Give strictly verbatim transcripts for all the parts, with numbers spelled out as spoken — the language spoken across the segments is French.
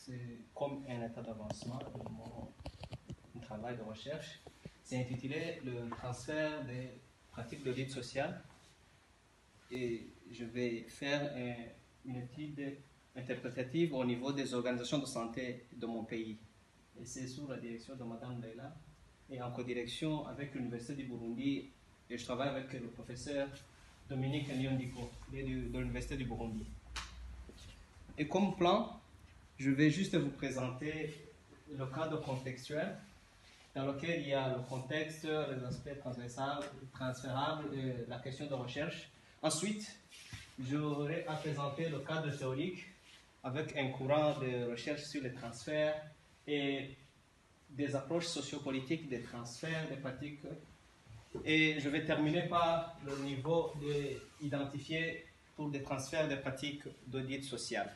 c'est comme un état d'avancement de mon travail de recherche. C'est intitulé le transfert des pratiques d'audit social. Et je vais faire un, une étude interprétative au niveau des organisations de santé de mon pays. Et c'est sous la direction de Madame Leila et en codirection avec l'Université du Burundi. Et je travaille avec le professeur Dominique Nyondiko de l'Université du Burundi. Et comme plan, je vais juste vous présenter le cadre contextuel dans lequel il y a le contexte, les aspects transférables et la question de recherche. Ensuite, j'aurai à présenter le cadre théorique avec un courant de recherche sur les transferts et des approches sociopolitiques des transferts, des pratiques. Et je vais terminer par le niveau d'identifier pour des transferts des pratiques d'audit social.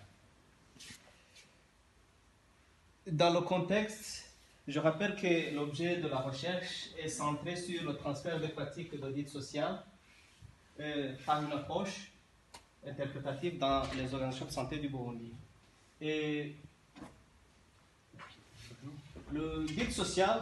Dans le contexte, je rappelle que l'objet de la recherche est centré sur le transfert des pratiques d'audit social euh, par une approche interprétative dans les organisations de santé du Burundi. Et le guide social,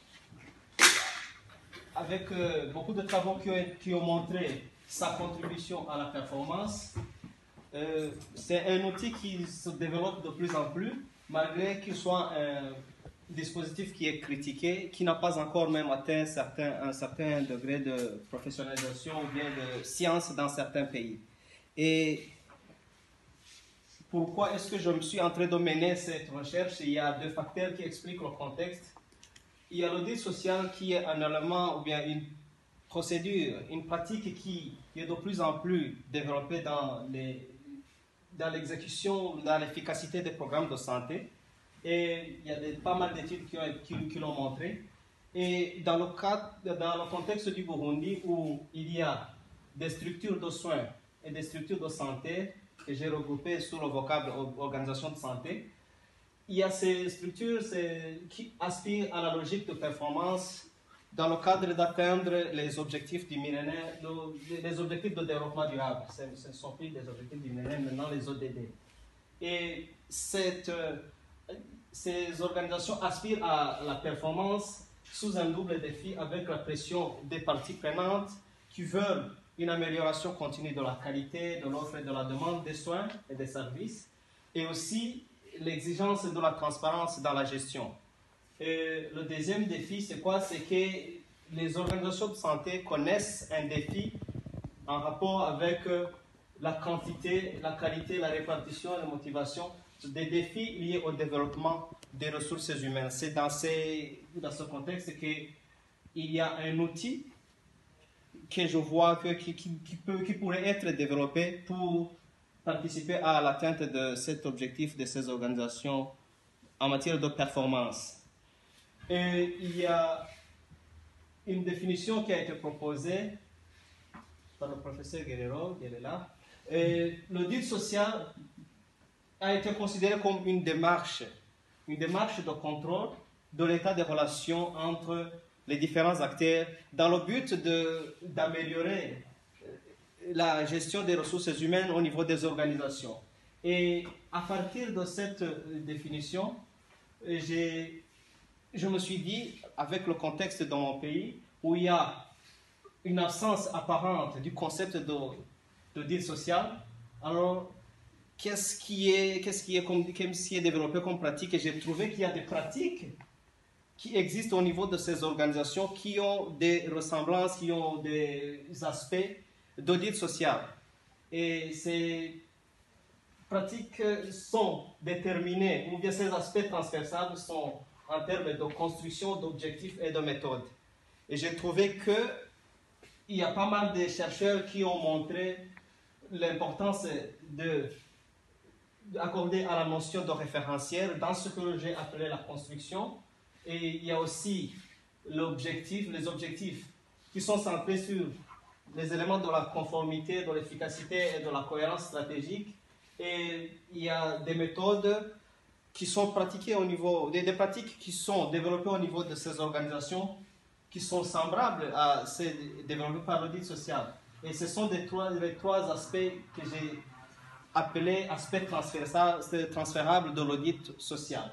avec euh, beaucoup de travaux qui ont, qui ont montré sa contribution à la performance, euh, c'est un outil qui se développe de plus en plus, malgré qu'il soit un dispositif qui est critiqué, qui n'a pas encore même atteint certain, un certain degré de professionnalisation ou bien de science dans certains pays. Et pourquoi est-ce que je me suis en train de mener cette recherche? Il y a deux facteurs qui expliquent le contexte. Il y a l'audit social qui est un élément ou bien une procédure, une pratique qui est de plus en plus développée dans les, dans l'exécution, dans l'efficacité des programmes de santé. Et il y a des, pas mal d'études qui, qui, qui l'ont montré. Et dans le, cadre, dans le contexte du Burundi, où il y a des structures de soins et des structures de santé, que j'ai regroupées sous le vocable organisation de santé, il y a ces structures qui aspirent à la logique de performance dans le cadre d'atteindre les objectifs du millénaire, les objectifs de développement durable. Ce ne sont plus des objectifs du millénaire, maintenant les O D D. Et cette, ces organisations aspirent à la performance sous un double défi avec la pression des parties prenantes qui veulent une amélioration continue de la qualité, de l'offre et de la demande des soins et des services, et aussi l'exigence de la transparence dans la gestion. Et le deuxième défi, c'est quoi? C'est que les organisations de santé connaissent un défi en rapport avec la quantité, la qualité, la répartition et la motivation, des défis liés au développement des ressources humaines. C'est dans, ces, dans ce contexte qu'il y a un outil que je vois que, qui, qui, qui, peut, qui pourrait être développé pour participer à l'atteinte de cet objectif de ces organisations en matière de performance. Et il y a une définition qui a été proposée par le professeur Guerrero, qui est là. L'audit social a été considéré comme une démarche, une démarche de contrôle de l'état des relations entre les différents acteurs dans le but d'améliorer la gestion des ressources humaines au niveau des organisations. Et à partir de cette définition, je me suis dit, avec le contexte dans mon pays, où il y a une absence apparente du concept d'audit social, alors qu'est-ce qui est, qu'est-ce qui est, qu'est-ce qui est développé comme pratique? Et j'ai trouvé qu'il y a des pratiques qui existent au niveau de ces organisations qui ont des ressemblances, qui ont des aspects d'audit social. Et ces pratiques sont déterminées, ou bien ces aspects transversables sont en termes de construction, d'objectifs et de méthodes. Et j'ai trouvé qu'il y a pas mal de chercheurs qui ont montré l'importance d'accorder à la notion de référentiel dans ce que j'ai appelé la construction. Et il y a aussi l'objectif, les objectifs qui sont centrés sur les éléments de la conformité, de l'efficacité et de la cohérence stratégique. Et il y a des méthodes qui sont pratiquées au niveau, des, des pratiques qui sont développées au niveau de ces organisations qui sont semblables à celles développées par l'audit social. Et ce sont des trois, les trois aspects que j'ai appelé aspect transférable de l'audit social.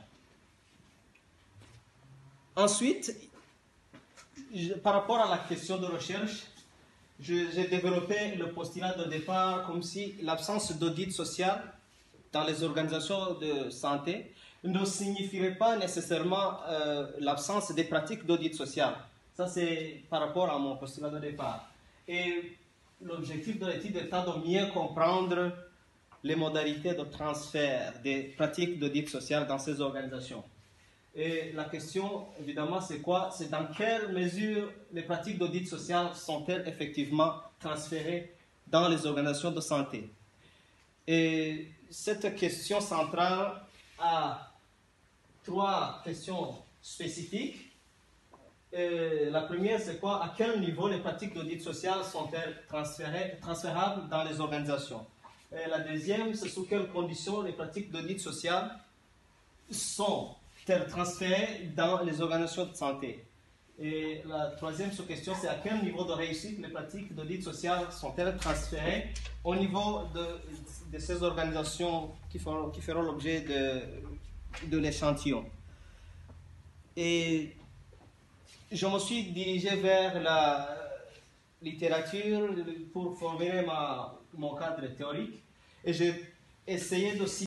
Ensuite, je, par rapport à la question de recherche, j'ai développé le postulat de départ comme si l'absence d'audit social dans les organisations de santé ne signifierait pas nécessairement euh, l'absence des pratiques d'audit social. Ça, c'est par rapport à mon postulat de départ. Et l'objectif de l'étude étant de mieux comprendre les modalités de transfert des pratiques d'audit social dans ces organisations. Et la question, évidemment, c'est quoi? C'est dans quelle mesure les pratiques d'audit social sont-elles effectivement transférées dans les organisations de santé? Et cette question centrale a trois questions spécifiques. Et la première, c'est quoi? À quel niveau les pratiques d'audit social sont-elles transférables dans les organisations? Et la deuxième, c'est sous quelles conditions les pratiques d'audit social sont transférées dans les organisations de santé. Et la troisième sous-question, c'est à quel niveau de réussite les pratiques d'audit social sont-elles transférées au niveau de, de ces organisations qui feront, qui feront l'objet de, de l'échantillon. Et je me suis dirigé vers la littérature pour former ma, mon cadre théorique et j'ai essayé de